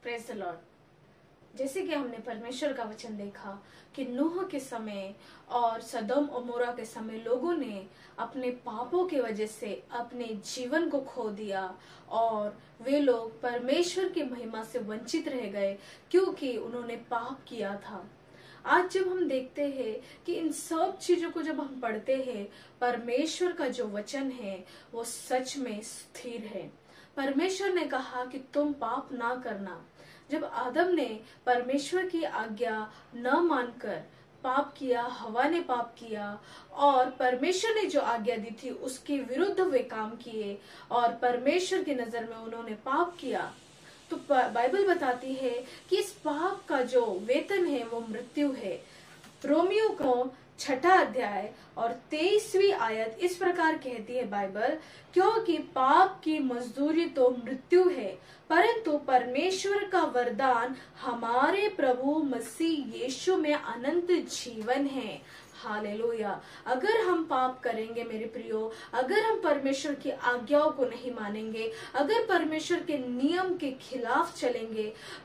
Praise the Lord. जैसे कि हमने परमेश्वर का वचन देखा कि नूह के समय और सदोम और मोरा के समय लोगों ने अपने पापों की वजह से अपने जीवन को खो दिया और वे लोग परमेश्वर की महिमा से वंचित रह गए क्योंकि उन्होंने पाप किया था। आज जब हम देखते हैं कि इन सब चीजों को जब हम पढ़ते हैं, परमेश्वर का जो वचन है वो सच में स्थिर है। परमेश्वर ने कहा कि तुम पाप ना करना। जब आदम ने परमेश्वर की आज्ञा न मानकर पाप किया, हवा ने पाप किया और परमेश्वर ने जो आज्ञा दी थी उसके विरुद्ध वे काम किए और परमेश्वर की नजर में उन्होंने पाप किया, तो बाइबल बताती है कि इस पाप का जो वेतन है वो मृत्यु है। रोमियो को 6 अध्याय और 23वीं आयत इस प्रकार कहती है बाइबल, क्योंकि पाप की मजदूरी तो मृत्यु है, परंतु परमेश्वर का वरदान हमारे प्रभु मसीह यीशु में अनंत जीवन है। हालेलुया। अगर हम पाप करेंगे मेरे प्रियो, अगर हम परमेश्वर की आज्ञाओं को नहीं मानेंगे, अगर परमेश्वर के नियम के खिलाफ चलेंगे,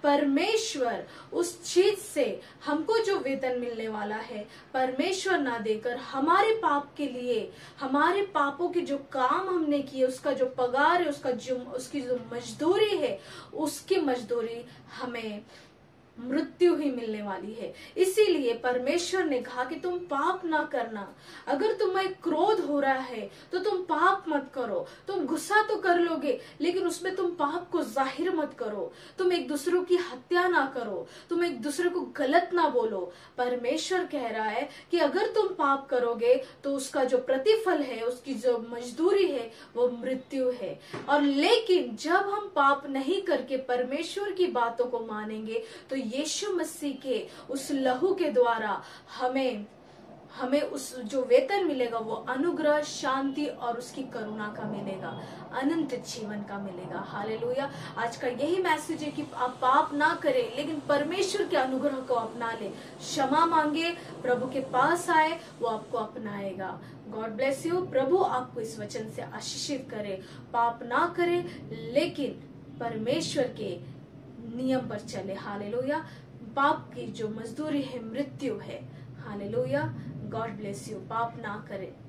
परमेश्वर उस चीज से हमको जो वेतन मिलने वाला है परमेश्वर ना देकर हमारे पाप के लिए, हमारे पापों के जो काम हमने किए उसका जो पगार है, उसकी जो मजदूरी है, उसकी मजदूरी हमें मृत्यु ही मिलने वाली है। इसीलिए परमेश्वर ने कहा कि तुम पाप ना करना। अगर तुम्हें क्रोध हो रहा है तो तुम पाप मत करो। तुम गुस्सा तो कर लोगे लेकिन उसमें तुम पाप को जाहिर मत करो। तुम एक दूसरे की हत्या ना करो, तुम एक दूसरे को गलत ना बोलो। परमेश्वर कह रहा है कि अगर तुम पाप करोगे तो उसका जो प्रतिफल है, उसकी जो मजदूरी है वो मृत्यु है। और लेकिन जब हम पाप नहीं करके परमेश्वर की बातों को मानेंगे तो यीशु मसीह के उस लहू के द्वारा हमें उस जो वेतन मिलेगा वो अनुग्रह, शांति और उसकी करुणा का मिलेगा, अनंत जीवन का मिलेगा। हालेलुया। आज का यही मैसेज है कि आप पाप ना करें लेकिन परमेश्वर के अनुग्रह को अपना ले, क्षमा मांगे, प्रभु के पास आए, वो आपको अपनाएगा। God bless you. प्रभु आपको इस वचन से आशीषित करे। पाप ना करे लेकिन परमेश्वर के नियम पर चले। हालेलुया। पाप की जो मजदूरी है मृत्यु है। हालेलुया। God bless you. पाप ना करें।